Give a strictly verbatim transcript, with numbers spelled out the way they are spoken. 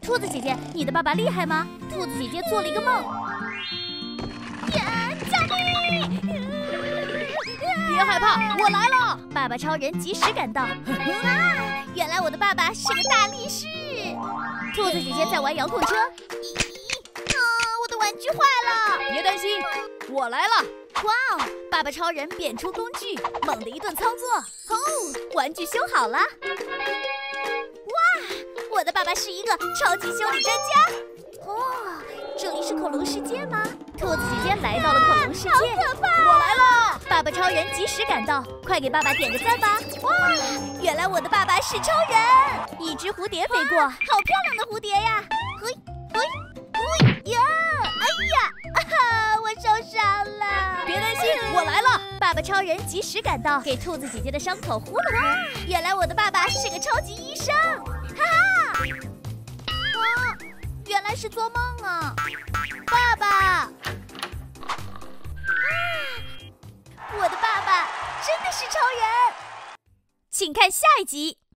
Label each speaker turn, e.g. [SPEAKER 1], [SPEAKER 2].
[SPEAKER 1] 兔子姐姐，你的爸爸厉害吗？兔子姐姐做了一个梦。呀！救命！
[SPEAKER 2] 别害怕，我来了！
[SPEAKER 1] 爸爸超人及时赶到。啊！原来我的爸爸是个大力士。兔子姐姐在玩遥控车。啊！我的玩具坏了。
[SPEAKER 2] 别担心，我来了。
[SPEAKER 1] 哇哦！爸爸超人变出工具，猛地一顿操作。哦，玩具修好了。哇！我的爸爸是一个超级修理专家。哦，这里是恐龙世界吗？兔子姐姐来到了恐龙世界。好可怕！
[SPEAKER 2] 我来了！
[SPEAKER 1] 爸爸超人及时赶到，快给爸爸点个赞吧！哇，原来我的爸爸是超人！一只蝴蝶飞过，好漂亮的蝴蝶呀！嘿，嘿，嘿呀！哎呀，啊哈，我受伤了！
[SPEAKER 2] 别担心，我来了！
[SPEAKER 1] 爸爸超人及时赶到，给兔子姐姐的伤口呼了哇！原来我的爸爸是个超级医生！哈哈！啊，原来是做梦啊！爸爸！啊，我的爸爸真的是超人！请看下一集。